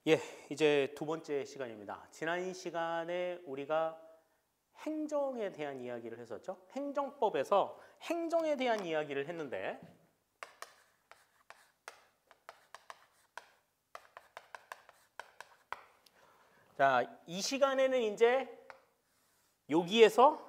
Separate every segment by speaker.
Speaker 1: 예, 이제 두 번째 시간입니다. 지난 시간에 우리가 행정에 대한 이야기를 했었죠. 행정법에서 행정에 대한 이야기를 했는데 자, 이 시간에는 이제 여기에서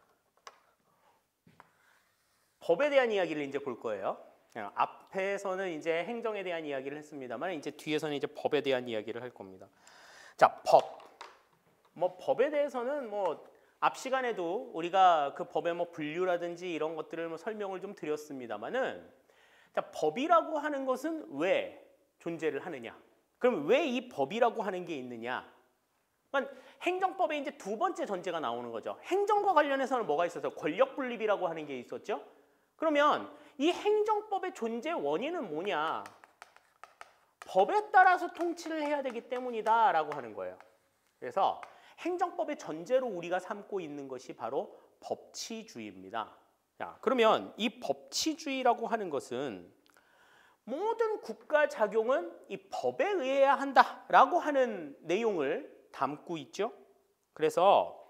Speaker 1: 법에 대한 이야기를 이제 볼 거예요. 앞에서는 이제 행정에 대한 이야기를 했습니다만 이제 뒤에서는 이제 법에 대한 이야기를 할 겁니다. 자, 법. 법에 대해서는 앞 시간에도 우리가 그 법의 분류라든지 이런 것들을 설명을 좀 드렸습니다만은 자, 법이라고 하는 것은 왜 존재를 하느냐? 그럼 왜 이 법이라고 하는 게 있느냐? 그러니까 행정법에 이제 두 번째 전제가 나오는 거죠. 행정과 관련해서는 뭐가 있었어요? 권력 분립이라고 하는 게 있었죠. 그러면 이 행정법의 존재 원인은 뭐냐? 법에 따라서 통치를 해야 되기 때문이다라고 하는 거예요. 그래서 행정법의 전제로 우리가 삼고 있는 것이 바로 법치주의입니다. 자, 그러면 이 법치주의라고 하는 것은 모든 국가 작용은 이 법에 의해야 한다라고 하는 내용을 담고 있죠. 그래서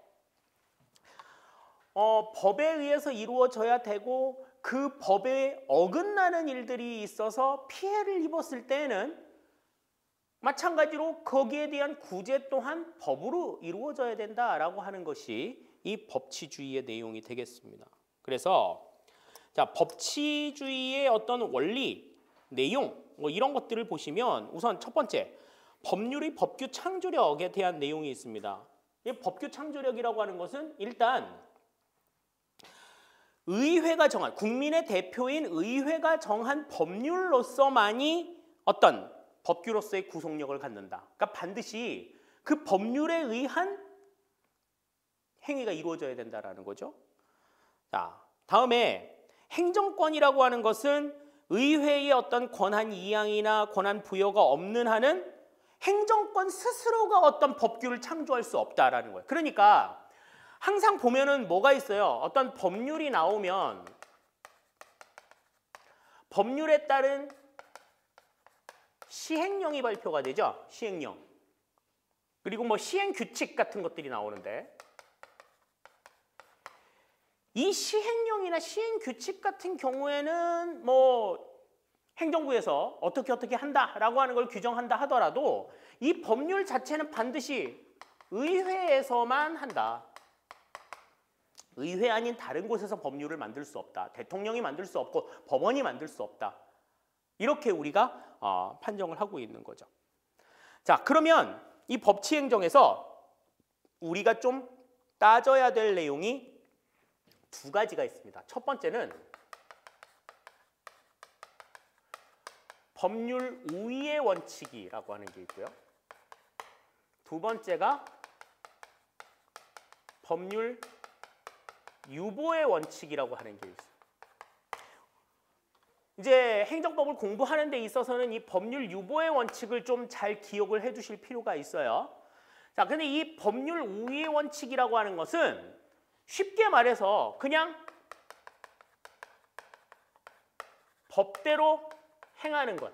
Speaker 1: 법에 의해서 이루어져야 되고 그 법에 어긋나는 일들이 있어서 피해를 입었을 때에는 마찬가지로 거기에 대한 구제 또한 법으로 이루어져야 된다라고 하는 것이 이 법치주의의 내용이 되겠습니다. 그래서 자, 법치주의의 어떤 원리, 내용 이런 것들을 보시면 우선 첫 번째 법률의 법규 창조력에 대한 내용이 있습니다. 이 법규 창조력이라고 하는 것은 일단 의회가 정한, 국민의 대표인 의회가 정한 법률로서만이 어떤 법규로서의 구속력을 갖는다. 그러니까 반드시 그 법률에 의한 행위가 이루어져야 된다는 거죠. 자, 다음에 행정권이라고 하는 것은 의회의 어떤 권한 이양이나 권한 부여가 없는 한은 행정권 스스로가 어떤 법규를 창조할 수 없다라는 거예요. 그러니까 항상 보면은 뭐가 있어요? 어떤 법률이 나오면 법률에 따른 시행령이 발표가 되죠. 시행령. 그리고 시행규칙 같은 것들이 나오는데 이 시행령이나 시행규칙 같은 경우에는 행정부에서 어떻게 한다라고 하는 걸 규정한다 하더라도 이 법률 자체는 반드시 의회에서만 한다. 의회 아닌 다른 곳에서 법률을 만들 수 없다. 대통령이 만들 수 없고 법원이 만들 수 없다. 이렇게 우리가 판정을 하고 있는 거죠. 자, 그러면 이 법치행정에서 우리가 좀 따져야 될 내용이 두 가지가 있습니다. 첫 번째는 법률 우위의 원칙이라고 하는 게 있고요. 두 번째가 법률 유보의 원칙이라고 하는 게 있어요. 이제 행정법을 공부하는 데 있어서는 이 법률 유보의 원칙을 좀 잘 기억을 해 두실 필요가 있어요. 자, 근데 이 법률 우위의 원칙이라고 하는 것은 쉽게 말해서 그냥 법대로 행하는 것.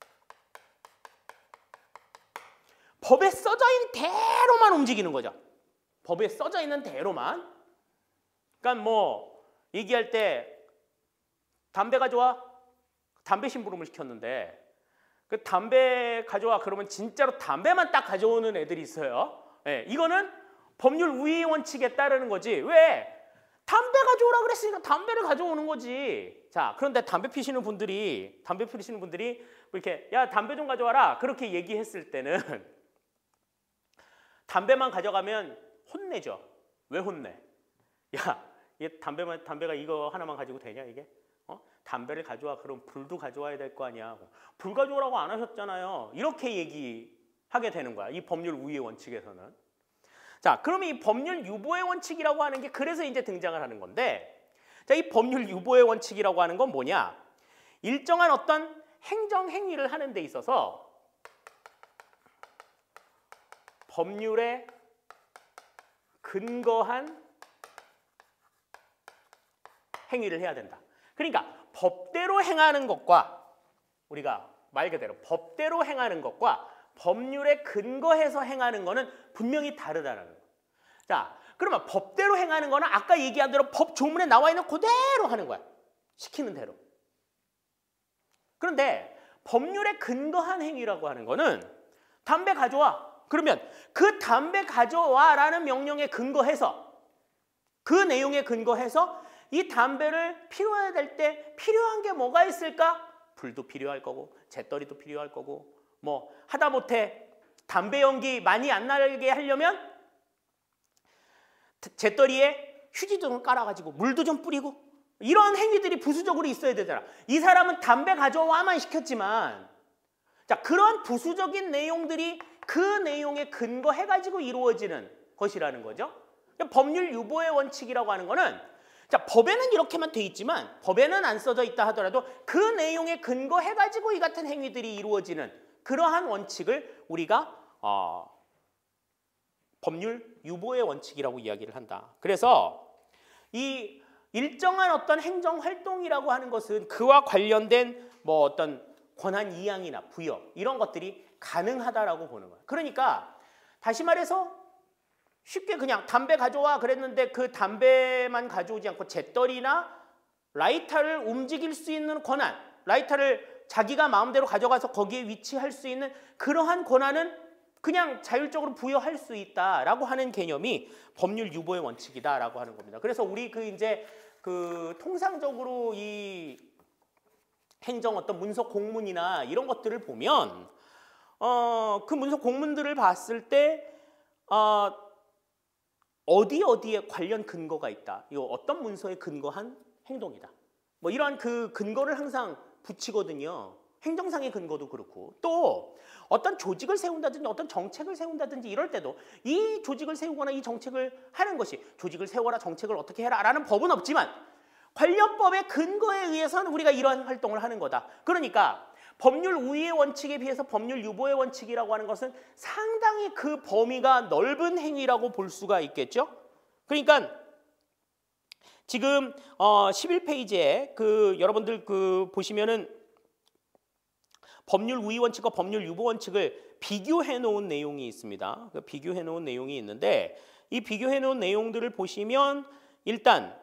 Speaker 1: 법에 써져 있는 대로만 움직이는 거죠. 법에 써져 있는 대로만. 그러니까 얘기할 때 담배 가져와. 담배 심부름을 시켰는데 그 담배 가져와 그러면 진짜로 담배만 딱 가져오는 애들이 있어요. 네, 이거는 법률 우위의 원칙에 따르는 거지. 왜? 담배 가져오라 그랬으니까 담배를 가져오는 거지. 자, 그런데 담배 피시는 분들이 이렇게 야, 담배 좀 가져와라 그렇게 얘기했을 때는 담배만 가져가면 혼내죠. 왜 혼내? 야, 담배가 이거 하나만 가지고 되냐 이게? 담배를 가져와. 그럼 불도 가져와야 될 거 아니야. 불 가져오라고 안 하셨잖아요. 이렇게 얘기하게 되는 거야. 이 법률 우위의 원칙에서는. 자, 그러면 이 법률 유보의 원칙이라고 하는 게 그래서 이제 등장을 하는 건데 자, 이 법률 유보의 원칙이라고 하는 건 뭐냐? 일정한 어떤 행정 행위를 하는 데 있어서 법률에 근거한 행위를 해야 된다. 그러니까 법대로 행하는 것과 우리가 말 그대로 법대로 행하는 것과 법률에 근거해서 행하는 거는 분명히 다르다는 거예요. 자, 그러면 법대로 행하는 거는 아까 얘기한 대로 법 조문에 나와 있는 그대로 하는 거야. 시키는 대로. 그런데 법률에 근거한 행위라고 하는 거는 담배 가져와. 그러면 그 담배 가져와라는 명령에 근거해서 그 내용에 근거해서 이 담배를 피워야 될 때 필요한 게 뭐가 있을까? 불도 필요할 거고 재떨이도 필요할 거고 뭐 하다못해 담배 연기 많이 안 나게 하려면 재떨이에 휴지 좀 깔아가지고 물도 좀 뿌리고 이런 행위들이 부수적으로 있어야 되잖아. 이 사람은 담배 가져와만 시켰지만 자, 그런 부수적인 내용들이 그 내용에 근거해가지고 이루어지는 것이라는 거죠. 법률 유보의 원칙이라고 하는 거는 자, 법에는 이렇게만 돼 있지만 법에는 안 써져 있다 하더라도 그 내용에 근거해가지고 이 같은 행위들이 이루어지는 그러한 원칙을 우리가 법률 유보의 원칙이라고 이야기를 한다. 그래서 이 일정한 어떤 행정 활동이라고 하는 것은 그와 관련된 뭐 어떤 권한 이양이나 부여 이런 것들이 가능하다라고 보는 거야. 그러니까 다시 말해서 쉽게 그냥 담배 가져와 그랬는데 그 담배만 가져오지 않고 재떨이나 라이터를 움직일 수 있는 권한, 라이터를 자기가 마음대로 가져가서 거기에 위치할 수 있는 그러한 권한은 그냥 자율적으로 부여할 수 있다라고 하는 개념이 법률 유보의 원칙이다라고 하는 겁니다. 그래서 우리 통상적으로 이 행정 어떤 문서 공문이나 이런 것들을 보면 그 문서 공문들을 봤을 때 어디에 관련 근거가 있다. 이거 어떤 문서에 근거한 행동이다. 뭐 이러한 그 근거를 항상 붙이거든요. 행정상의 근거도 그렇고 또 어떤 조직을 세운다든지 어떤 정책을 세운다든지 이럴 때도 이 조직을 세우거나 이 정책을 하는 것이 조직을 세워라 정책을 어떻게 해라 라는 법은 없지만 관련 법의 근거에 의해서는 우리가 이러한 활동을 하는 거다. 그러니까 법률 우위의 원칙에 비해서 법률 유보의 원칙이라고 하는 것은 상당히 그 범위가 넓은 행위라고 볼 수가 있겠죠. 그러니까 지금 11페이지에 여러분들 보시면은 법률 우위 원칙과 법률 유보 원칙을 비교해 놓은 내용이 있습니다. 비교해 놓은 내용이 있는데 이 비교해 놓은 내용들을 보시면 일단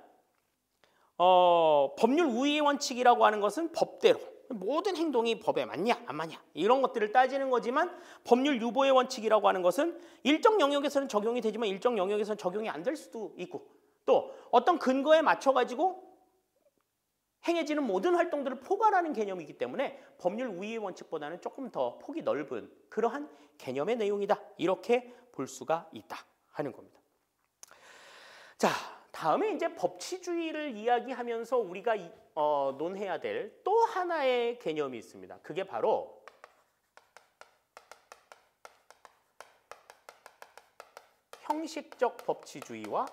Speaker 1: 법률 우위의 원칙이라고 하는 것은 법대로 모든 행동이 법에 맞냐 안 맞냐 이런 것들을 따지는 거지만 법률 유보의 원칙이라고 하는 것은 일정 영역에서는 적용이 되지만 일정 영역에서는 적용이 안 될 수도 있고 또 어떤 근거에 맞춰가지고 행해지는 모든 활동들을 포괄하는 개념이기 때문에 법률 우위의 원칙보다는 조금 더 폭이 넓은 그러한 개념의 내용이다. 이렇게 볼 수가 있다 하는 겁니다. 자, 다음에 이제 법치주의를 이야기하면서 우리가 논해야 될 또 하나의 개념이 있습니다. 그게 바로 형식적 법치주의와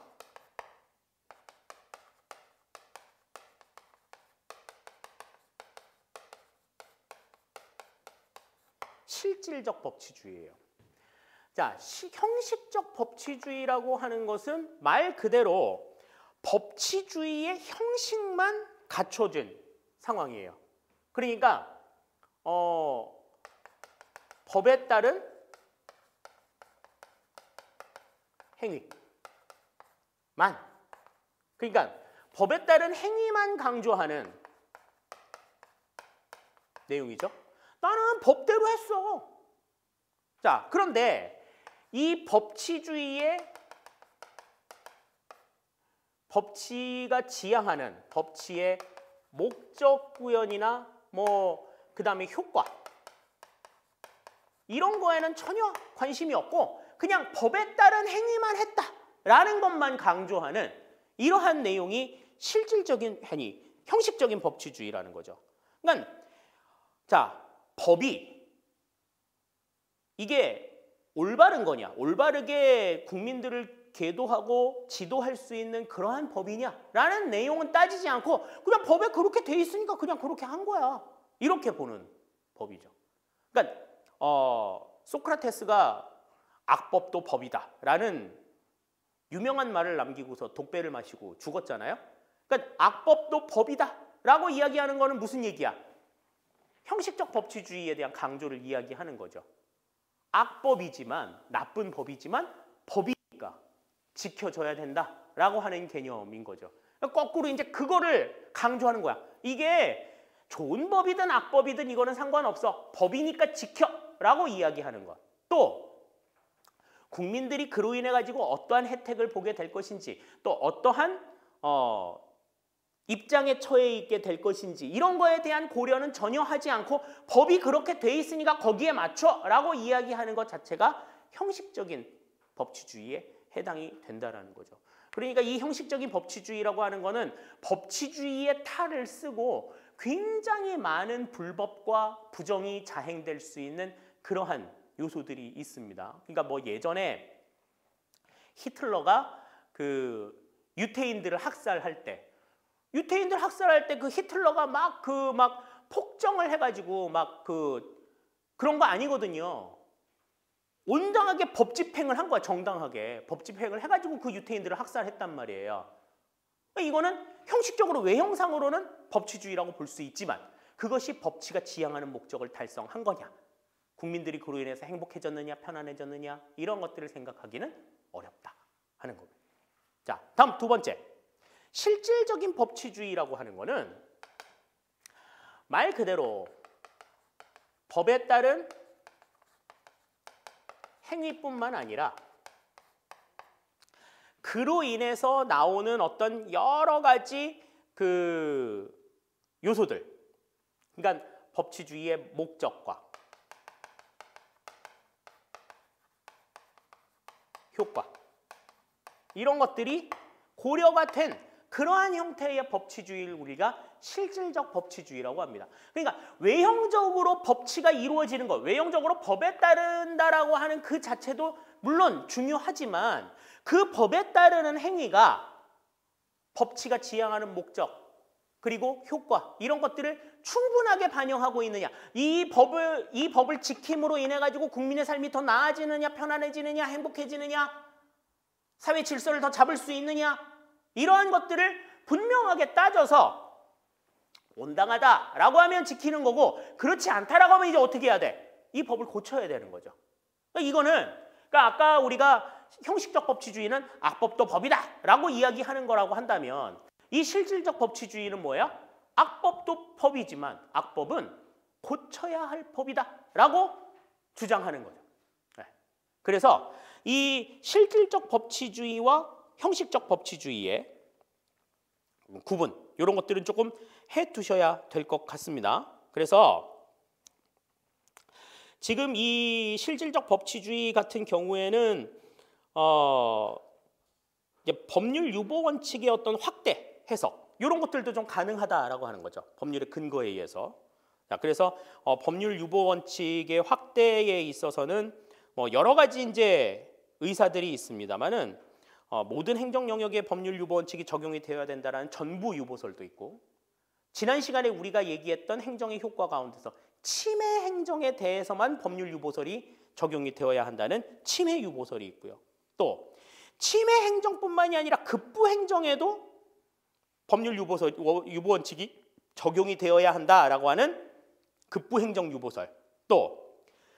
Speaker 1: 실질적 법치주의예요. 자, 형식적 법치주의라고 하는 것은 말 그대로 법치주의의 형식만 갖춰진 상황이에요. 그러니까 법에 따른 행위만, 그러니까 법에 따른 행위만 강조하는 내용이죠. 나는 법대로 했어. 자, 그런데 이 법치주의의 법치가 지향하는 법치의 목적 구현이나 그다음에 효과 이런 거에는 전혀 관심이 없고 그냥 법에 따른 행위만 했다라는 것만 강조하는 이러한 내용이 실질적인 행위, 형식적인 법치주의라는 거죠. 그러니까 자, 법이 이게 올바른 거냐, 올바르게 국민들을 계도하고 지도할 수 있는 그러한 법이냐라는 내용은 따지지 않고 그냥 법에 그렇게 돼 있으니까 그냥 그렇게 한 거야. 이렇게 보는 법이죠. 그러니까 소크라테스가 악법도 법이다라는 유명한 말을 남기고서 독배를 마시고 죽었잖아요. 그러니까 악법도 법이다라고 이야기하는 거는 무슨 얘기야? 형식적 법치주의에 대한 강조를 이야기하는 거죠. 악법이지만 나쁜 법이지만 법이니까 지켜줘야 된다라고 하는 개념인 거죠. 거꾸로 이제 그거를 강조하는 거야. 이게 좋은 법이든 악법이든 이거는 상관없어. 법이니까 지켜라고 이야기하는 것. 또 국민들이 그로 인해 가지고 어떠한 혜택을 보게 될 것인지 또 어떠한 입장에 처해 있게 될 것인지 이런 거에 대한 고려는 전혀 하지 않고 법이 그렇게 돼 있으니까 거기에 맞춰라고 이야기하는 것 자체가 형식적인 법치주의에 해당이 된다라는 거죠. 그러니까 이 형식적인 법치주의라고 하는 거는 법치주의의 탈을 쓰고 굉장히 많은 불법과 부정이 자행될 수 있는 그러한 요소들이 있습니다. 그러니까 뭐 예전에 히틀러가 그 유태인들을 학살할 때 그 히틀러가 막 폭정을 해가지고 그런 거 아니거든요. 온당하게 법 집행을 한 거야. 정당하게 법 집행을 해가지고 그 유태인들을 학살했단 말이에요. 이거는 형식적으로 외형상으로는 법치주의라고 볼 수 있지만 그것이 법치가 지향하는 목적을 달성한 거냐, 국민들이 그로 인해서 행복해졌느냐 편안해졌느냐 이런 것들을 생각하기는 어렵다 하는 겁니다. 자, 다음 두 번째, 실질적인 법치주의라고 하는 거는 말 그대로 법에 따른 행위뿐만 아니라 그로 인해서 나오는 어떤 여러 가지 그 요소들, 그러니까 법치주의의 목적과 효과 이런 것들이 고려가 된 그러한 형태의 법치주의를 우리가 실질적 법치주의라고 합니다. 그러니까 외형적으로 법치가 이루어지는 것, 외형적으로 법에 따른다라고 하는 그 자체도 물론 중요하지만 그 법에 따르는 행위가 법치가 지향하는 목적 그리고 효과 이런 것들을 충분하게 반영하고 있느냐, 이 법을 지킴으로 인해 가지고 국민의 삶이 더 나아지느냐, 편안해지느냐, 행복해지느냐, 사회 질서를 더 잡을 수 있느냐, 이러한 것들을 분명하게 따져서 온당하다라고 하면 지키는 거고, 그렇지 않다라고 하면 이제 어떻게 해야 돼? 이 법을 고쳐야 되는 거죠. 그러니까 아까 우리가 형식적 법치주의는 악법도 법이다라고 이야기하는 거라고 한다면 이 실질적 법치주의는 뭐예요? 악법도 법이지만 악법은 고쳐야 할 법이다라고 주장하는 거죠. 그래서 이 실질적 법치주의와 형식적 법치주의의 구분, 이런 것들은 조금 해두셔야 될 것 같습니다. 그래서 지금 이 실질적 법치주의 같은 경우에는 이제 법률 유보 원칙의 어떤 확대 해석, 이런 것들도 좀 가능하다라고 하는 거죠. 법률의 근거에 의해서. 자, 그래서 법률 유보 원칙의 확대에 있어서는 뭐 여러 가지 이제 의사들이 있습니다만은 모든 행정 영역의 법률 유보 원칙이 적용이 되어야 된다라는 전부 유보설도 있고, 지난 시간에 우리가 얘기했던 행정의 효과 가운데서 침해 행정에 대해서만 법률 유보설이 적용이 되어야 한다는 침해 유보설이 있고요. 또 침해 행정뿐만이 아니라 급부 행정에도 법률 유보 원칙이 적용이 되어야 한다라고 하는 급부 행정 유보설, 또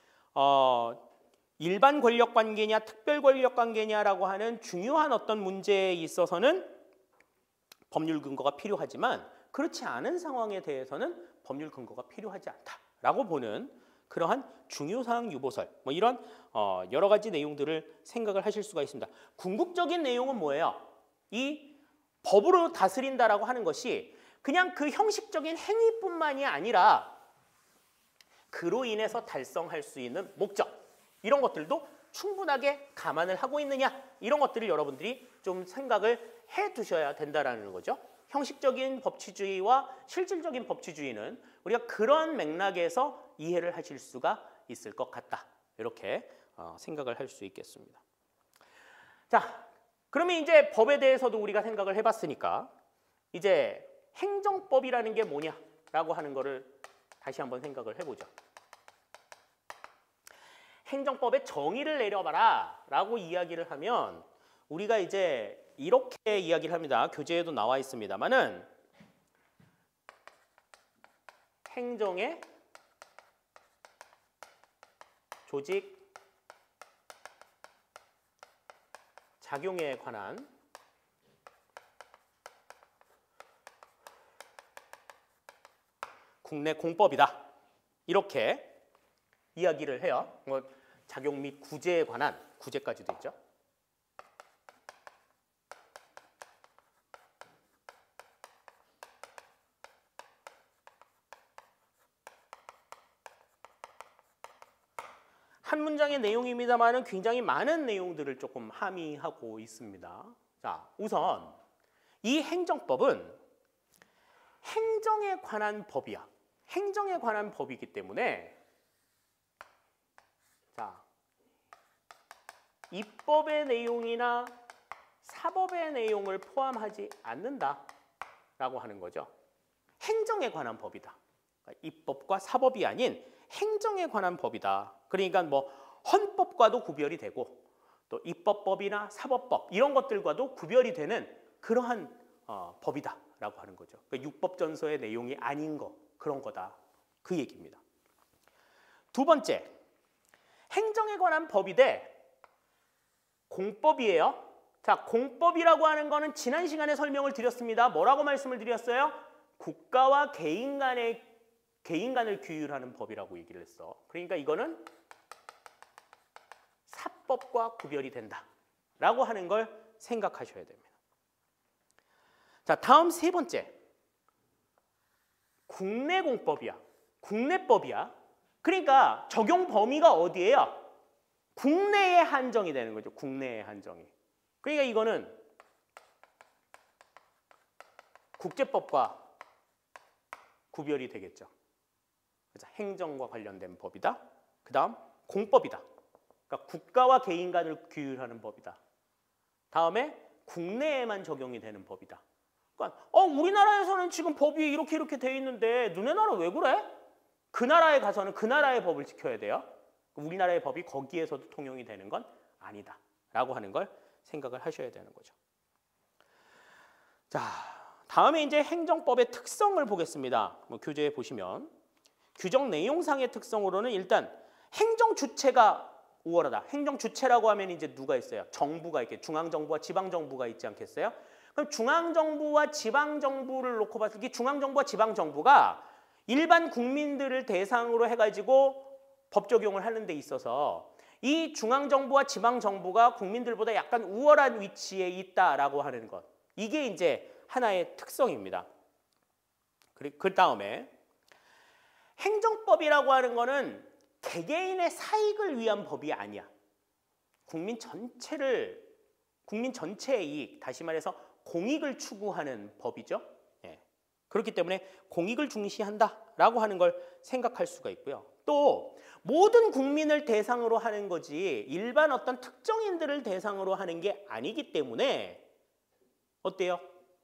Speaker 1: 일반 권력 관계냐 특별 권력 관계냐라고 하는 중요한 어떤 문제에 있어서는 법률 근거가 필요하지만 그렇지 않은 상황에 대해서는 법률 근거가 필요하지 않다라고 보는 그러한 중요사항 유보설, 뭐 이런 여러 가지 내용들을 생각을 하실 수가 있습니다. 궁극적인 내용은 뭐예요? 이 법으로 다스린다라고 하는 것이 그냥 그 형식적인 행위뿐만이 아니라 그로 인해서 달성할 수 있는 목적, 이런 것들도 충분하게 감안을 하고 있느냐, 이런 것들을 여러분들이 좀 생각을 해 두셔야 된다라는 거죠. 형식적인 법치주의와 실질적인 법치주의는 우리가 그런 맥락에서 이해를 하실 수가 있을 것 같다, 이렇게 생각을 할 수 있겠습니다. 자, 그러면 이제 법에 대해서도 우리가 생각을 해봤으니까 이제 행정법이라는 게 뭐냐라고 하는 거를 다시 한번 생각을 해보죠. 행정법의 정의를 내려봐라 라고 이야기를 하면 우리가 이제 이렇게 이야기를 합니다. 교재에도 나와 있습니다만은 행정의 조직, 작용에 관한 국내 공법이다. 이렇게 이야기를 해요. 뭐 작용 및 구제에 관한 구제까지도 있죠. 한 문장의 내용입니다만은 굉장히 많은 내용들을 조금 함의하고 있습니다. 자, 우선 이 행정법은 행정에 관한 법이야. 행정에 관한 법이기 때문에 자, 입법의 내용이나 사법의 내용을 포함하지 않는다라고 하는 거죠. 행정에 관한 법이다. 그러니까 입법과 사법이 아닌 행정에 관한 법이다. 그러니까 뭐 헌법과도 구별이 되고 또 입법법이나 사법법 이런 것들과도 구별이 되는 그러한 법이다라고 하는 거죠. 그러니까 육법전서의 내용이 아닌 거 그런 거다. 그 얘기입니다. 두 번째, 행정에 관한 법인데 공법이에요. 자, 공법이라고 하는 거는 지난 시간에 설명을 드렸습니다. 뭐라고 말씀을 드렸어요? 국가와 개인 간을 규율하는 법이라고 얘기를 했어. 그러니까 이거는 사법과 구별이 된다라고 하는 걸 생각하셔야 됩니다. 자, 다음 세 번째. 국내 공법이야. 국내법이야. 그러니까 적용 범위가 어디예요? 국내에 한정이 되는 거죠. 국내에 한정이. 그러니까 이거는 국제법과 구별이 되겠죠. 그래서 행정과 관련된 법이다. 그 다음 공법이다. 그러니까 국가와 개인 간을 규율하는 법이다. 다음에 국내에만 적용이 되는 법이다. 그러니까 우리나라에서는 지금 법이 이렇게 돼 있는데 너네 나라 왜 그래? 그 나라에 가서는 그 나라의 법을 지켜야 돼요. 우리나라의 법이 거기에서도 통용이 되는 건 아니다 라고 하는 걸 생각을 하셔야 되는 거죠. 자, 다음에 이제 행정법의 특성을 보겠습니다. 교재에 보시면 규정 내용상의 특성으로는 일단 행정 주체가 우월하다. 행정 주체라고 하면 이제 누가 있어요? 정부가 있게 중앙정부와 지방정부가 있지 않겠어요? 그럼 중앙정부와 지방정부를 놓고 봤을 때 중앙정부와 지방정부가 일반 국민들을 대상으로 해가지고 법 적용을 하는 데 있어서 이 중앙정부와 지방정부가 국민들보다 약간 우월한 위치에 있다라고 하는 것. 이게 이제 하나의 특성입니다. 그 다음에 행정법이라고 하는 거는 개개인의 사익을 위한 법이 아니야. 국민 전체의 이익, 다시 말해서 공익을 추구하는 법이죠. 예. 그렇기 때문에 공익을 중시한다라고 하는 걸 생각할 수가 있고요. 또 모든 국민을 대상으로 하는 거지 일반 어떤 특정인들을 대상으로 하는 게 아니기 때문에 어때요?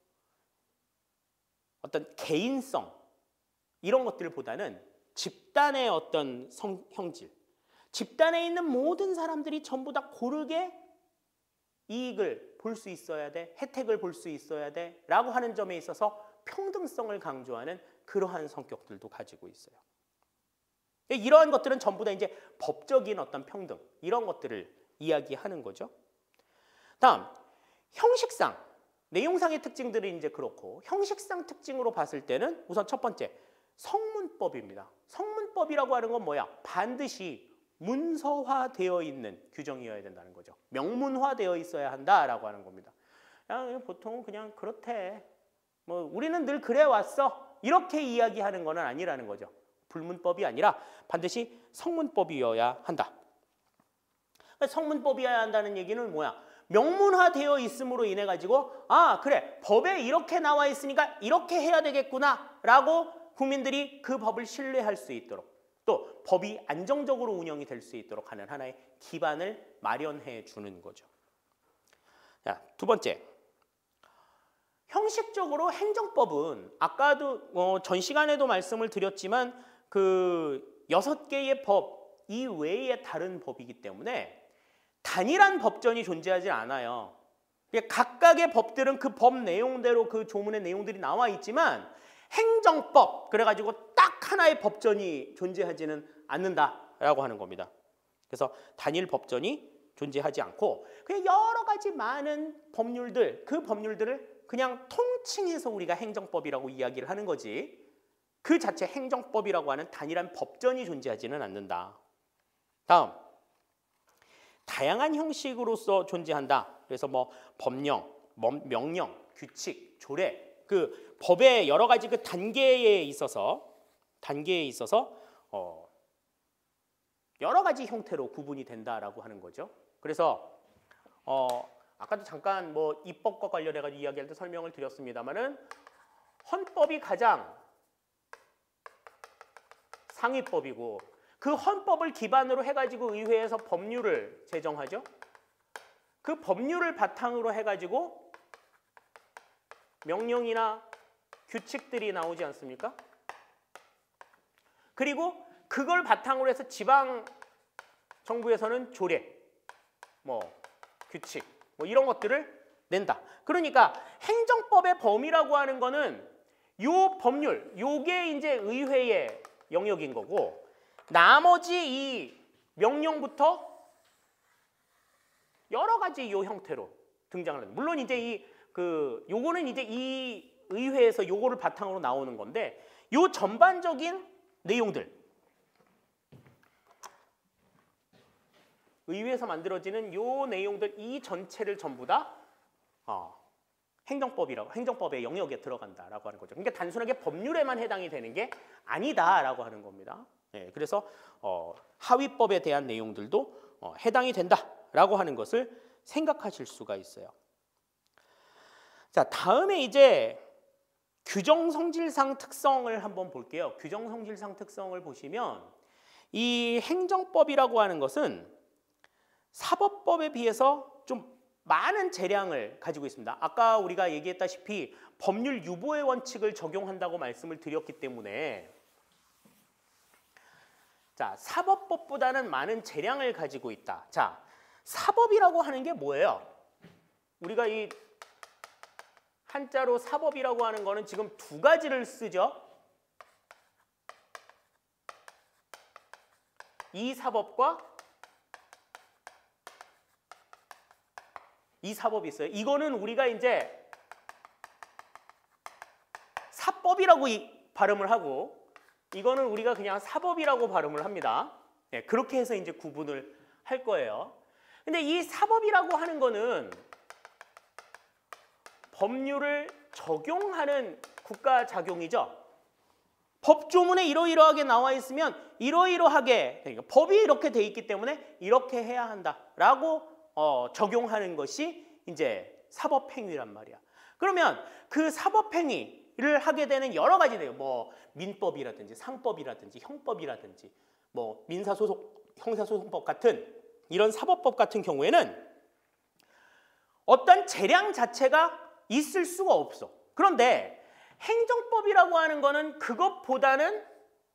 Speaker 1: 어떤 개인성 이런 것들보다는 집단의 어떤 형질, 집단에 있는 모든 사람들이 전부 다 고르게 이익을 볼 수 있어야 돼, 혜택을 볼 수 있어야 돼 라고 하는 점에 있어서 평등성을 강조하는 그러한 성격들도 가지고 있어요. 이러한 것들은 전부 다 이제 법적인 어떤 평등 이런 것들을 이야기하는 거죠. 다음, 형식상, 내용상의 특징들이 이제 그렇고 형식상 특징으로 봤을 때는 우선 첫 번째, 성문법입니다. 성문법이라고 하는 건 뭐야? 반드시 문서화되어 있는 규정이어야 된다는 거죠. 명문화되어 있어야 한다라고 하는 겁니다. 보통은 그냥 그렇대. 뭐 우리는 늘 그래 왔어. 이렇게 이야기하는 건 아니라는 거죠. 불문법이 아니라 반드시 성문법이어야 한다. 성문법이어야 한다는 얘기는 뭐야? 명문화되어 있음으로 인해 가지고 그래 법에 이렇게 나와 있으니까 이렇게 해야 되겠구나 라고 국민들이 그 법을 신뢰할 수 있도록 또 법이 안정적으로 운영이 될 수 있도록 하는 하나의 기반을 마련해 주는 거죠. 자, 두 번째, 형식적으로 행정법은 아까도 전 시간에도 말씀을 드렸지만 그 6개의 법 이외의 다른 법이기 때문에 단일한 법전이 존재하지 않아요. 각각의 법들은 그 법 내용대로 그 조문의 내용들이 나와 있지만 행정법 그래가지고 딱 하나의 법전이 존재하지는 않는다라고 하는 겁니다. 그래서 단일 법전이 존재하지 않고 그냥 여러 가지 많은 법률들, 그 법률들을 그냥 통칭해서 우리가 행정법이라고 이야기를 하는 거지 그 자체 행정법이라고 하는 단일한 법전이 존재하지는 않는다. 다음, 다양한 형식으로서 존재한다. 그래서 뭐 법령, 명령, 규칙, 조례, 그 법의 여러 가지 그 단계에 있어서 여러 가지 형태로 구분이 된다라고 하는 거죠. 그래서 아까도 잠깐 뭐 입법과 관련해 가지고 이야기할 때 설명을 드렸습니다만은 헌법이 가장 상위법이고 그 헌법을 기반으로 해가지고 의회에서 법률을 제정하죠. 그 법률을 바탕으로 해가지고 명령이나 규칙들이 나오지 않습니까? 그리고 그걸 바탕으로 해서 지방 정부에서는 조례, 뭐 규칙, 뭐 이런 것들을 낸다. 그러니까 행정법의 범위라고 하는 거는 요 법률, 요게 이제 의회의 영역인 거고 나머지 이 명령부터 여러 가지 요 형태로 등장을 합니다. 물론 이제 요거는 이제 이 의회에서 요거를 바탕으로 나오는 건데 요 전반적인 내용들 의회에서 만들어지는 요 내용들 이 전체를 전부 다 행정법의 영역에 들어간다라고 하는 거죠. 그러니까 단순하게 법률에만 해당이 되는 게 아니다라고 하는 겁니다. 네, 그래서 하위법에 대한 내용들도 해당이 된다라고 하는 것을 생각하실 수가 있어요. 자, 다음에 이제 규정성질상 특성을 한번 볼게요. 규정성질상 특성을 보시면 이 행정법이라고 하는 것은 사법법에 비해서 좀 많은 재량을 가지고 있습니다. 아까 우리가 얘기했다시피 법률 유보의 원칙을 적용한다고 말씀을 드렸기 때문에 자, 사법법보다는 많은 재량을 가지고 있다. 자, 사법이라고 하는 게 뭐예요? 우리가 이 한자로 사법이라고 하는 거는 지금 두 가지를 쓰죠. 이 사법과 이 사법이 있어요. 이거는 우리가 이제 사법이라고 발음을 하고 이거는 우리가 그냥 사법이라고 발음을 합니다. 네, 그렇게 해서 이제 구분을 할 거예요. 근데 이 사법이라고 하는 거는 법률을 적용하는 국가작용이죠. 법조문에 이러이러하게 나와 있으면 이러이러하게 그러니까 법이 이렇게 돼 있기 때문에 이렇게 해야 한다라고 적용하는 것이 이제 사법행위란 말이야. 그러면 그 사법행위를 하게 되는 여러 가지 돼요. 뭐 민법이라든지 상법이라든지 형법이라든지 뭐 민사소송, 형사소송법 같은 이런 사법법 같은 경우에는 어떤 재량 자체가 있을 수가 없어. 그런데 행정법이라고 하는 거는 그것보다는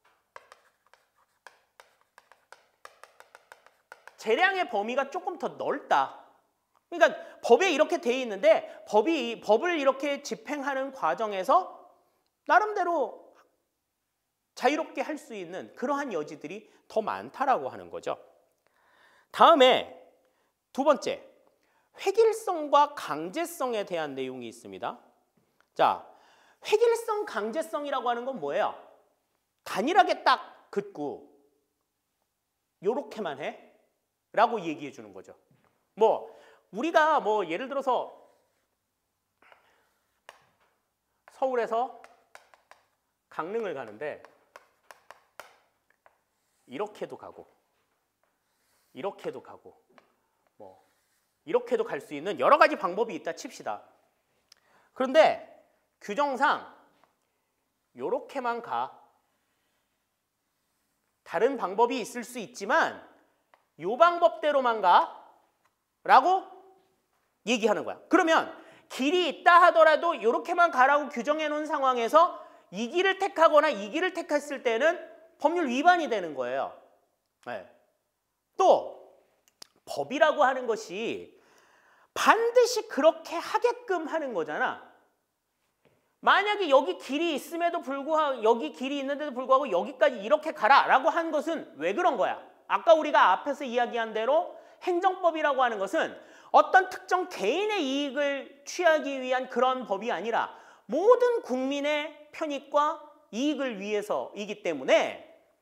Speaker 1: 재량의 범위가 조금 더 넓다. 그러니까 법에 이렇게 돼 있는데 법을 이렇게 집행하는 과정에서 나름대로 자유롭게 할 수 있는 그러한 여지들이 더 많다라고 하는 거죠. 다음에 두 번째, 획일성과 강제성에 대한 내용이 있습니다. 자, 획일성, 강제성이라고 하는 건 뭐예요? 단일하게 딱 긋고 요렇게만 해? 라고 얘기해 주는 거죠. 뭐 우리가 뭐 예를 들어서 서울에서 강릉을 가는데 이렇게도 가고 이렇게도 가고 뭐 이렇게도 갈 수 있는 여러 가지 방법이 있다 칩시다. 그런데 규정상 요렇게만 가. 다른 방법이 있을 수 있지만 요 방법대로만 가 라고 얘기하는 거야. 그러면 길이 있다 하더라도 요렇게만 가라고 규정해 놓은 상황에서 이 길을 택하거나 이 길을 택했을 때는 법률 위반이 되는 거예요. 네. 또 법이라고 하는 것이 반드시 그렇게 하게끔 하는 거잖아. 만약에 여기 길이 있음에도 불구하고 여기 길이 있는데도 불구하고 여기까지 이렇게 가라 라고 한 것은 왜 그런 거야? 아까 우리가 앞에서 이야기한 대로 행정법이라고 하는 것은 어떤 특정 개인의 이익을 취하기 위한 그런 법이 아니라 모든 국민의 편익과 이익을 위해서이기 때문에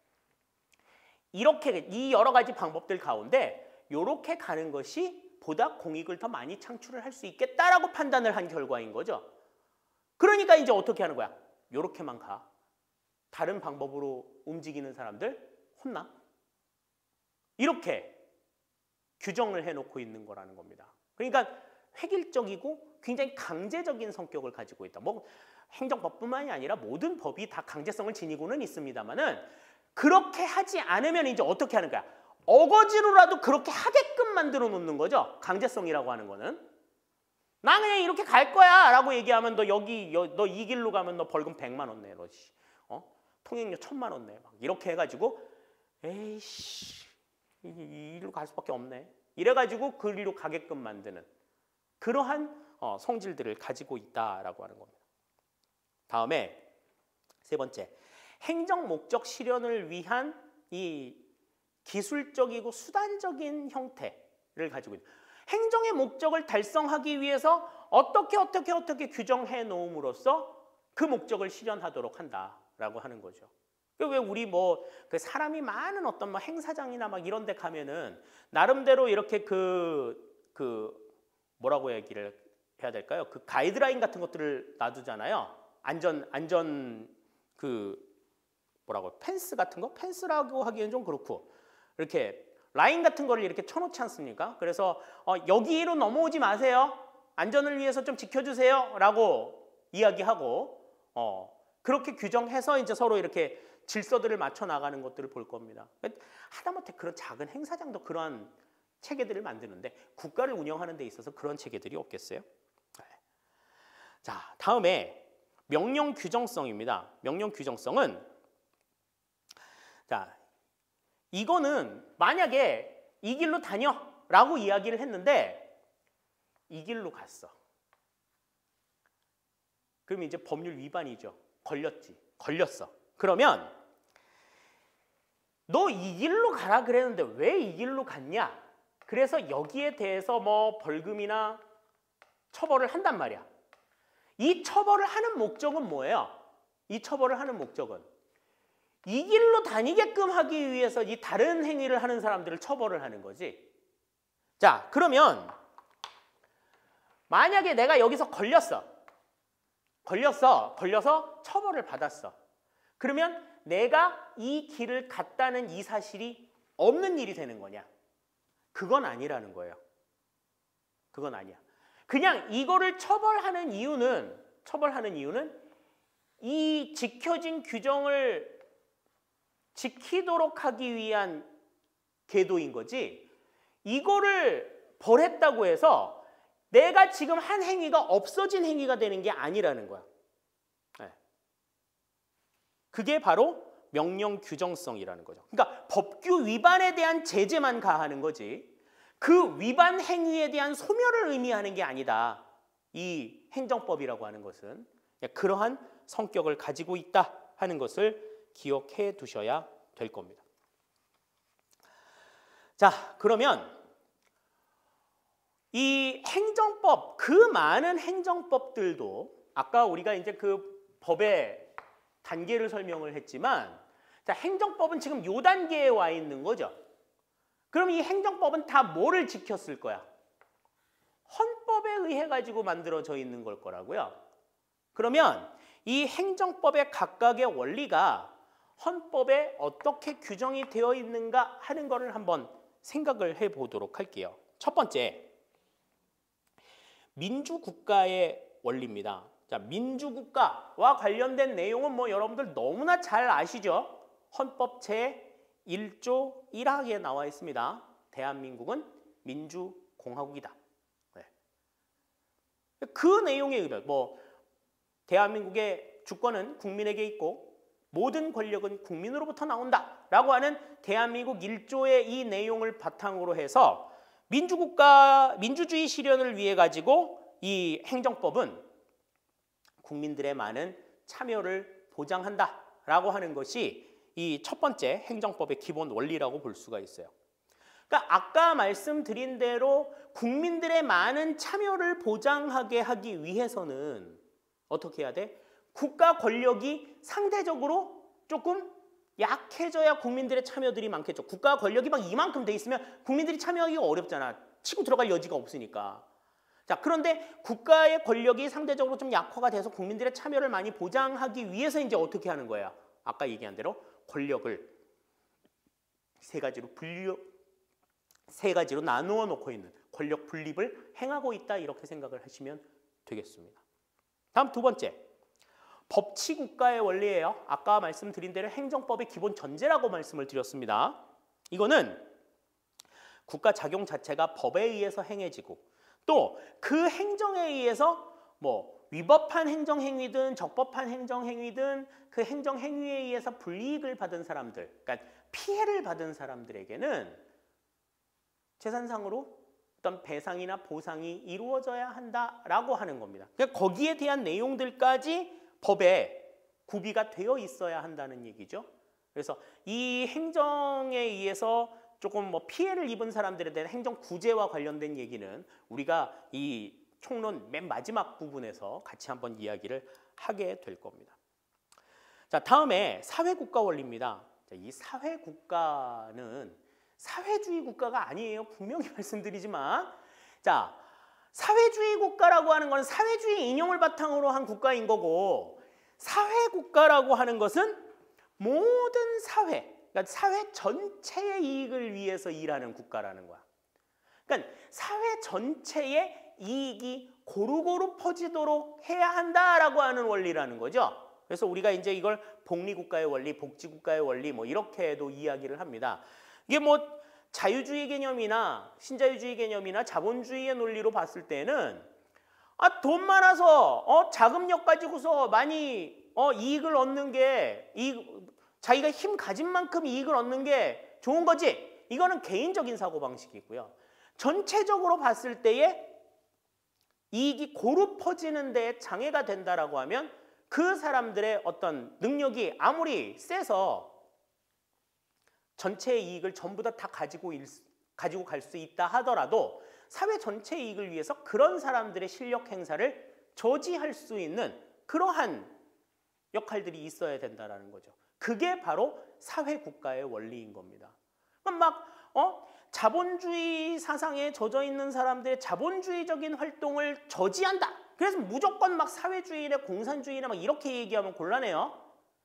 Speaker 1: 이렇게 이 여러 가지 방법들 가운데 이렇게 가는 것이 보다 공익을 더 많이 창출을 할 수 있겠다라고 판단을 한 결과인 거죠. 그러니까 이제 어떻게 하는 거야? 이렇게만 가. 다른 방법으로 움직이는 사람들 혼나. 이렇게 규정을 해놓고 있는 거라는 겁니다. 그러니까 획일적이고 굉장히 강제적인 성격을 가지고 있다. 뭐 행정법뿐만이 아니라 모든 법이 다 강제성을 지니고는 있습니다만은 그렇게 하지 않으면 이제 어떻게 하는 거야? 어거지로라도 그렇게 하게끔 만들어 놓는 거죠. 강제성이라고 하는 거는. 나 그냥 이렇게 갈 거야 라고 얘기하면 너 너 이 길로 가면 너 벌금 100만 원 내. 너 통행료 1000만 원 내. 막 이렇게 해가지고 에이씨 이 일로 갈 수밖에 없네. 이래가지고 그 일로 가게끔 만드는 그러한 성질들을 가지고 있다라고 하는 겁니다. 다음에 세 번째, 행정 목적 실현을 위한 이 기술적이고 수단적인 형태를 가지고 있는 행정의 목적을 달성하기 위해서 어떻게 규정해 놓음으로써 그 목적을 실현하도록 한다라고 하는 거죠. 왜 우리 그 사람이 많은 어떤 행사장이나 막 이런 데 가면은 나름대로 이렇게 뭐라고 얘기를 해야 될까요? 그 가이드라인 같은 것들을 놔두잖아요. 안전 뭐라고 펜스 같은 거? 펜스라고 하기엔 좀 그렇고 이렇게 라인 같은 거를 이렇게 쳐놓지 않습니까? 그래서 여기로 넘어오지 마세요. 안전을 위해서 좀 지켜주세요. 라고 이야기하고 그렇게 규정해서 이제 서로 이렇게 질서들을 맞춰 나가는 것들을 볼 겁니다. 하다못해 그런 작은 행사장도 그러한 체계들을 만드는데 국가를 운영하는 데 있어서 그런 체계들이 없겠어요? 자, 다음에 명령 규정성입니다. 명령 규정성은 자, 이거는 만약에 이 길로 다녀 라고 이야기를 했는데 이 길로 갔어. 그럼 이제 법률 위반이죠. 걸렸어. 그러면 너 이 길로 가라 그랬는데 왜 이 길로 갔냐? 그래서 여기에 대해서 뭐 벌금이나 처벌을 한단 말이야. 이 처벌을 하는 목적은 뭐예요? 이 처벌을 하는 목적은 이 길로 다니게끔 하기 위해서 이 다른 행위를 하는 사람들을 처벌을 하는 거지. 자, 그러면 만약에 내가 여기서 걸려서 처벌을 받았어. 그러면 내가 이 길을 갔다는 이 사실이 없는 일이 되는 거냐? 그건 아니라는 거예요. 그건 아니야. 그냥 이거를 처벌하는 이유는 이 지켜진 규정을 지키도록 하기 위한 계도인 거지, 이거를 벌했다고 해서 내가 지금 한 행위가 없어진 행위가 되는 게 아니라는 거야. 네. 그게 바로 명령 규정성이라는 거죠. 그러니까 법규 위반에 대한 제재만 가하는 거지 그 위반 행위에 대한 소멸을 의미하는 게 아니다. 이 행정법이라고 하는 것은 그러한 성격을 가지고 있다 하는 것을 기억해 두셔야 될 겁니다. 자, 그러면 이 행정법, 그 많은 행정법들도 아까 우리가 이제 그 법의 단계를 설명을 했지만, 자, 행정법은 지금 요 단계에 와 있는 거죠. 그럼 이 행정법은 다 뭐를 지켰을 거야? 헌법에 의해 가지고 만들어져 있는 걸 거라고요. 그러면 이 행정법의 각각의 원리가 헌법에 어떻게 규정이 되어 있는가 하는 거를 한번 생각을 해보도록 할게요. 첫 번째, 민주국가의 원리입니다. 자, 민주국가와 관련된 내용은 뭐 여러분들 너무나 잘 아시죠? 헌법 제1조 1항에 나와 있습니다. 대한민국은 민주공화국이다. 네. 그 내용에 의하면 대한민국의 주권은 국민에게 있고 모든 권력은 국민으로부터 나온다 라고 하는 대한민국 1조의 이 내용을 바탕으로 해서 민주주의 실현을 위해 가지고 이 행정법은 국민들의 많은 참여를 보장한다 라고 하는 것이 이 첫 번째 행정법의 기본 원리라고 볼 수가 있어요. 그러니까 아까 말씀드린 대로 국민들의 많은 참여를 보장하게 하기 위해서는 어떻게 해야 돼? 국가 권력이 상대적으로 조금 약해져야 국민들의 참여들이 많겠죠. 국가 권력이 막 이만큼 돼 있으면 국민들이 참여하기가 어렵잖아. 치고 들어갈 여지가 없으니까. 자, 그런데 국가의 권력이 상대적으로 좀 약화가 돼서 국민들의 참여를 많이 보장하기 위해서 이제 어떻게 하는 거야? 아까 얘기한 대로 권력을 세 가지로 나누어 놓고 있는 권력 분립을 행하고 있다, 이렇게 생각을 하시면 되겠습니다. 다음 두 번째, 법치국가의 원리예요. 아까 말씀드린 대로 행정법의 기본 전제라고 말씀을 드렸습니다. 이거는 국가 작용 자체가 법에 의해서 행해지고 또 그 행정에 의해서 뭐 위법한 행정행위든 적법한 행정행위든 그 행정행위에 의해서 불이익을 받은 사람들, 그러니까 피해를 받은 사람들에게는 재산상으로 어떤 배상이나 보상이 이루어져야 한다라고 하는 겁니다. 그러니까 거기에 대한 내용들까지 법에 구비가 되어 있어야 한다는 얘기죠. 그래서 이 행정에 의해서 조금 뭐 피해를 입은 사람들에 대한 행정 구제와 관련된 얘기는 우리가 이 총론 맨 마지막 부분에서 같이 한번 이야기를 하게 될 겁니다. 자, 다음에 사회국가 원리입니다. 자, 이 사회국가는 사회주의 국가가 아니에요. 분명히 말씀드리지만, 자, 사회주의 국가라고 하는 건 사회주의 이념을 바탕으로 한 국가인 거고, 사회국가라고 하는 것은 모든 사회, 그러니까 사회 전체의 이익을 위해서 일하는 국가라는 거야. 그러니까 사회 전체의 이익이 고루고루 퍼지도록 해야 한다라고 하는 원리라는 거죠. 그래서 우리가 이제 이걸 복리국가의 원리, 복지국가의 원리 뭐 이렇게도 이야기를 합니다. 이게 뭐 자유주의 개념이나 신자유주의 개념이나 자본주의의 논리로 봤을 때는 돈 많아서 자금력 가지고서 많이 이익을 얻는 게 자기가 힘 가진 만큼 이익을 얻는 게 좋은 거지. 이거는 개인적인 사고방식이고요. 전체적으로 봤을 때에 이익이 고루 퍼지는 데에 장애가 된다라고 하면 그 사람들의 어떤 능력이 아무리 세서 전체의 이익을 전부 다 가지고 갈 수 있다 하더라도 사회 전체의 이익을 위해서 그런 사람들의 실력 행사를 저지할 수 있는 그러한 역할들이 있어야 된다는 거죠. 그게 바로 사회국가의 원리인 겁니다. 막 자본주의 사상에 젖어 있는 사람들의 자본주의적인 활동을 저지한다. 그래서 무조건 막 사회주의나 공산주의나 막 이렇게 얘기하면 곤란해요.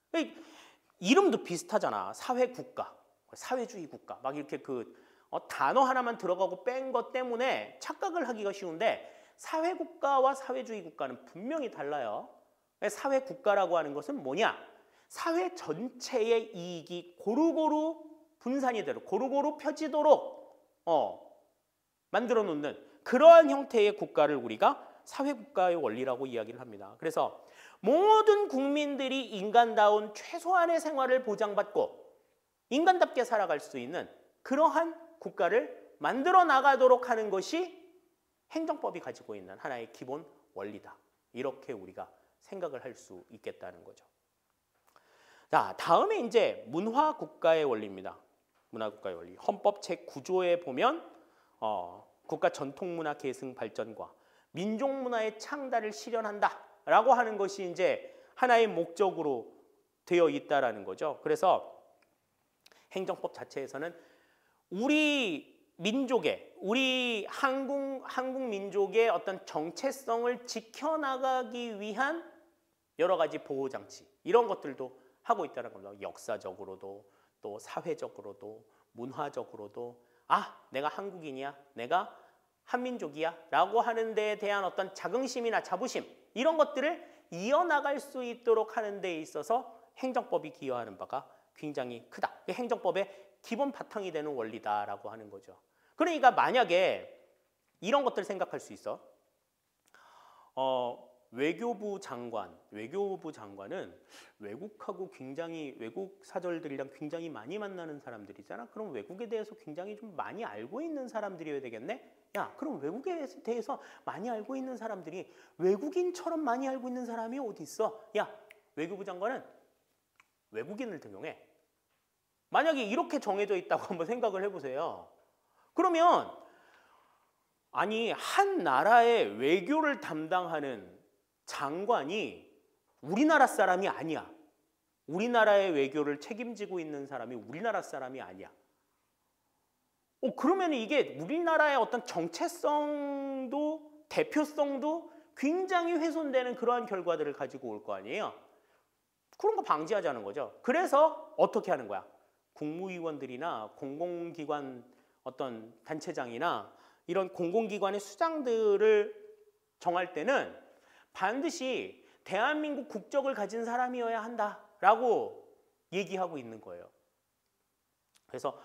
Speaker 1: 이름도 비슷하잖아. 사회국가, 사회주의 국가. 막 이렇게 단어 하나만 들어가고 뺀 것 때문에 착각을 하기가 쉬운데 사회국가와 사회주의 국가는 분명히 달라요. 사회국가라고 하는 것은 뭐냐? 사회 전체의 이익이 고루고루 분산이 되도록 고루고루 펴지도록 만들어 놓는 그러한 형태의 국가를 우리가 사회국가의 원리라고 이야기를 합니다. 그래서 모든 국민들이 인간다운 최소한의 생활을 보장받고 인간답게 살아갈 수 있는 그러한 국가를 만들어 나가도록 하는 것이 행정법이 가지고 있는 하나의 기본 원리다. 이렇게 우리가 생각을 할 수 있겠다는 거죠. 자, 다음에 이제 문화국가의 원리입니다. 문화국가의 원리. 헌법 제9조에 보면 국가 전통문화 계승 발전과 민족문화의 창달을 실현한다라고 하는 것이 이제 하나의 목적으로 되어 있다라는 거죠. 그래서 행정법 자체에서는 우리 민족의, 우리 한국 민족의 어떤 정체성을 지켜나가기 위한 여러 가지 보호장치 이런 것들도 하고 있다는 겁니다. 역사적으로도 또 사회적으로도 문화적으로도 내가 한국인이야, 내가 한민족이야 라고 하는 데에 대한 어떤 자긍심이나 자부심 이런 것들을 이어나갈 수 있도록 하는 데에 있어서 행정법이 기여하는 바가 굉장히 크다. 행정법의 기본 바탕이 되는 원리다라고 하는 거죠. 그러니까 만약에 이런 것들 생각할 수 있어. 외교부 장관은 외국하고 굉장히 외국 사절들이랑 굉장히 많이 만나는 사람들이잖아. 그럼 외국에 대해서 굉장히 좀 많이 알고 있는 사람들이어야 되겠네. 야, 그럼 외국에 대해서 많이 알고 있는 사람들이 외국인처럼 많이 알고 있는 사람이 어디 있어? 야, 외교부 장관은 외국인을 등용해. 만약에 이렇게 정해져 있다고 한번 생각을 해보세요. 그러면 아니 한 나라의 외교를 담당하는 장관이 우리나라 사람이 아니야. 우리나라의 외교를 책임지고 있는 사람이 우리나라 사람이 아니야. 그러면 이게 우리나라의 어떤 정체성도 대표성도 굉장히 훼손되는 그러한 결과들을 가지고 올 거 아니에요. 그런 거 방지하자는 거죠. 그래서 어떻게 하는 거야? 국무위원들이나 공공기관 어떤 단체장이나 이런 공공기관의 수장들을 정할 때는 반드시 대한민국 국적을 가진 사람이어야 한다라고 얘기하고 있는 거예요. 그래서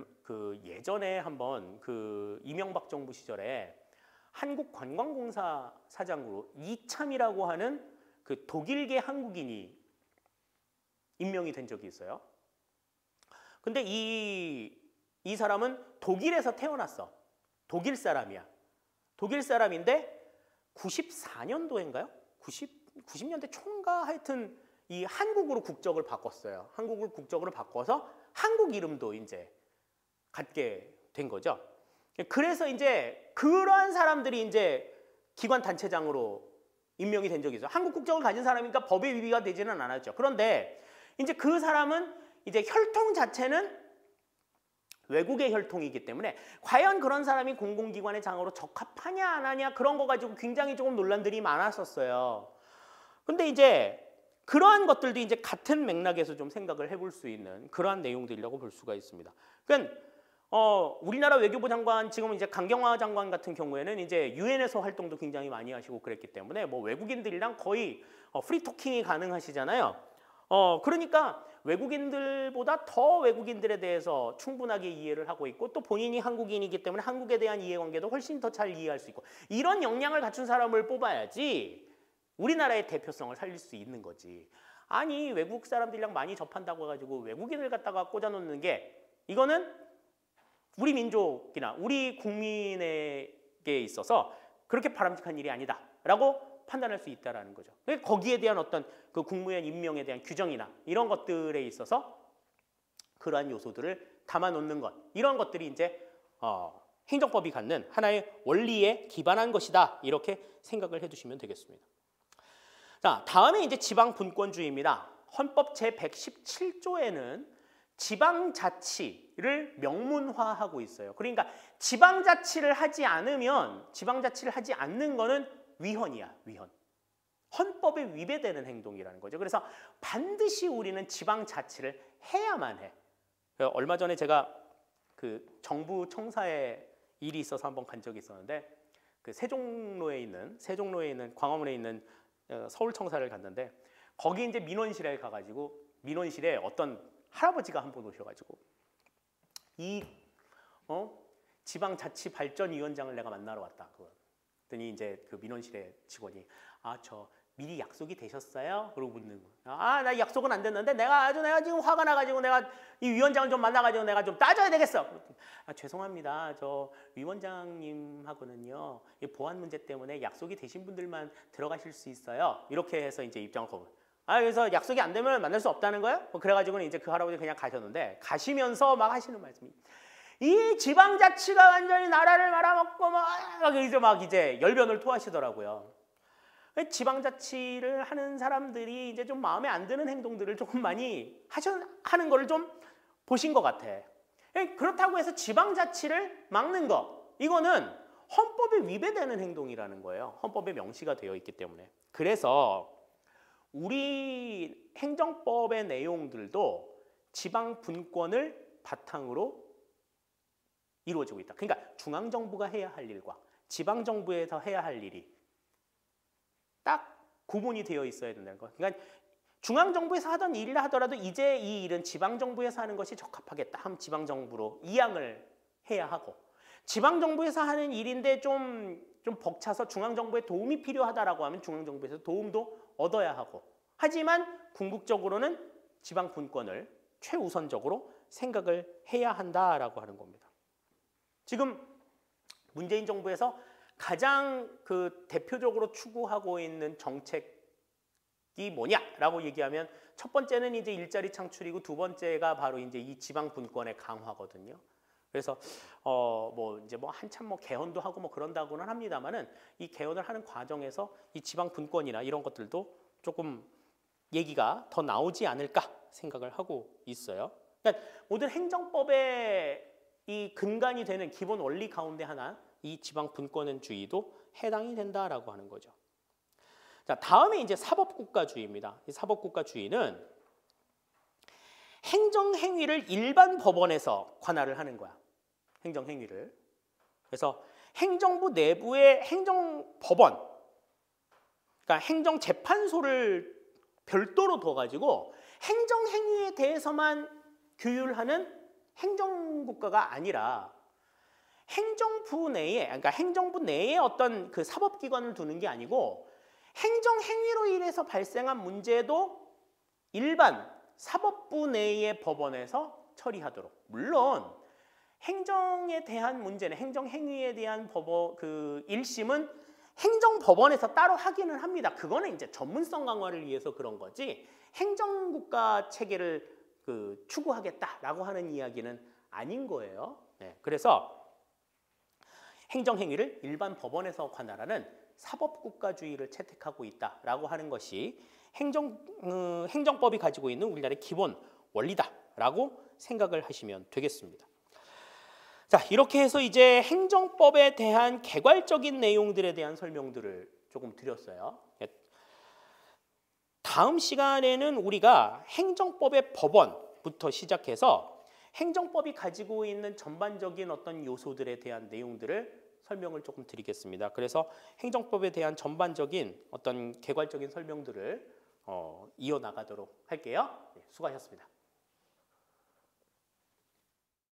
Speaker 1: 예전에 한번 이명박 정부 시절에 한국관광공사 사장으로 이참이라고 하는 독일계 한국인이 임명이 된 적이 있어요. 근데 이 사람은 독일에서 태어났어. 독일 사람이야. 독일 사람인데 94년도인가요? 90년대 초인가 하여튼 이 한국으로 국적을 바꿨어요. 한국을 국적으로 바꿔서 한국 이름도 이제 갖게 된 거죠. 그래서 이제 그러한 사람들이 이제 기관 단체장으로 임명이 된 적이 있어요. 한국 국적을 가진 사람이니까 법에 위배가 되지는 않았죠. 그런데 이제 그 사람은 이제 혈통 자체는 외국의 혈통이기 때문에 과연 그런 사람이 공공기관의 장으로 적합하냐 안 하냐 그런 거 가지고 굉장히 조금 논란들이 많았었어요. 근데 이제 그러한 것들도 이제 같은 맥락에서 좀 생각을 해볼 수 있는 그러한 내용들이라고 볼 수가 있습니다. 그러니까 우리나라 외교부 장관 지금 이제 강경화 장관 같은 경우에는 이제 유엔에서 활동도 굉장히 많이 하시고 그랬기 때문에 뭐 외국인들이랑 거의 프리토킹이 가능하시잖아요. 그러니까 외국인들보다 더 외국인들에 대해서 충분하게 이해를 하고 있고 또 본인이 한국인이기 때문에 한국에 대한 이해관계도 훨씬 더 잘 이해할 수 있고 이런 역량을 갖춘 사람을 뽑아야지 우리나라의 대표성을 살릴 수 있는 거지. 아니 외국 사람들이랑 많이 접한다고 해가지고 외국인을 갖다가 꽂아놓는 게 이거는 우리 민족이나 우리 국민에게 있어서 그렇게 바람직한 일이 아니다라고 판단할 수 있다라는 거죠. 거기에 대한 어떤 그 국무위원 임명에 대한 규정이나 이런 것들에 있어서 그러한 요소들을 담아놓는 것 이런 것들이 이제 행정법이 갖는 하나의 원리에 기반한 것이다 이렇게 생각을 해두시면 되겠습니다. 자, 다음에 이제 지방분권주의입니다. 헌법 제117조에는 지방자치를 명문화하고 있어요. 그러니까 지방자치를 하지 않는 거는 위헌이야, 위헌. 헌법에 위배되는 행동이라는 거죠. 그래서 반드시 우리는 지방자치를 해야만 해. 얼마 전에 제가 정부 청사에 일이 있어서 한번 간 적이 있었는데 세종로에 있는 광화문에 있는 서울 청사를 갔는데 거기 이제 민원실에 가가지고 민원실에 어떤 할아버지가 한 분 오셔가지고 이 지방자치발전위원장을 내가 만나러 왔다. 그랬더니 이제 그 민원실의 직원이 저 미리 약속이 되셨어요? 그러고 묻는 거예요. 나 약속은 안 됐는데 내가 지금 화가 나가지고 내가 이 위원장을 좀 만나가지고 내가 좀 따져야 되겠어. 죄송합니다. 저 위원장님하고는요 보안 문제 때문에 약속이 되신 분들만 들어가실 수 있어요. 이렇게 해서 이제 입장을 거부. 그래서 약속이 안 되면 만날 수 없다는 거예요? 그래가지고는 이제 그 할아버지 그냥 가셨는데 가시면서 막 하시는 말씀이 이 지방자치가 완전히 나라를 말아먹고 막 이제 열변을 토하시더라고요. 지방자치를 하는 사람들이 이제 좀 마음에 안 드는 행동들을 조금 많이 하는 거를 좀 보신 것 같아. 그렇다고 해서 지방자치를 막는 거 이거는 헌법에 위배되는 행동이라는 거예요. 헌법에 명시가 되어 있기 때문에. 그래서 우리 행정법의 내용들도 지방 분권을 바탕으로 이루어지고 있다. 그러니까 중앙정부가 해야 할 일과 지방정부에서 해야 할 일이 딱 구분이 되어 있어야 된다는 거. 그러니까 중앙정부에서 하던 일이라 하더라도 이제 이 일은 지방정부에서 하는 것이 적합하겠다 하면 지방정부로 이양을 해야 하고 지방정부에서 하는 일인데 좀 벅차서 중앙정부의 도움이 필요하다라고 하면 중앙정부에서 도움도 얻어야 하고 하지만 궁극적으로는 지방분권을 최우선적으로 생각을 해야 한다라고 하는 겁니다. 지금 문재인 정부에서 가장 대표적으로 추구하고 있는 정책이 뭐냐라고 얘기하면 첫 번째는 이제 일자리 창출이고 두 번째가 바로 이제 이 지방 분권의 강화거든요. 그래서 이제 한참 개헌도 하고 그런다고는 합니다만은 이 개헌을 하는 과정에서 이 지방 분권이나 이런 것들도 조금 얘기가 더 나오지 않을까 생각을 하고 있어요. 그러니까 모든 행정법의 이 근간이 되는 기본 원리 가운데 하나, 이 지방 분권주의도 해당이 된다라고 하는 거죠. 자, 다음에 이제 사법국가주의입니다. 이 사법국가주의는 행정행위를 일반 법원에서 관할을 하는 거야. 행정행위를. 그래서 행정부 내부의 행정법원, 그러니까 행정재판소를 별도로 둬가지고 행정행위에 대해서만 규율하는 행정국가가 아니라 행정부 내에, 그러니까 행정부 내에 어떤 그 사법기관을 두는 게 아니고 행정행위로 인해서 발생한 문제도 일반 사법부 내의 법원에서 처리하도록. 물론 행정에 대한 문제는 행정행위에 대한 그 1심은 행정법원에서 따로 하기는 합니다. 그거는 이제 전문성 강화를 위해서 그런 거지 행정국가 체계를 추구하겠다라고 하는 이야기는 아닌 거예요. 네, 그래서 행정행위를 일반 법원에서 관할하는 사법국가주의를 채택하고 있다라고 하는 것이 행정법이 가지고 있는 우리나라의 기본 원리다라고 생각을 하시면 되겠습니다. 자, 이렇게 해서 이제 행정법에 대한 개괄적인 내용들에 대한 설명들을 조금 드렸어요. 다음 시간에는 우리가 행정법의 법원부터 시작해서 행정법이 가지고 있는 전반적인 어떤 요소들에 대한 내용들을 설명을 조금 드리겠습니다. 그래서 행정법에 대한 전반적인 어떤 개괄적인 설명들을 이어나가도록 할게요. 네, 수고하셨습니다.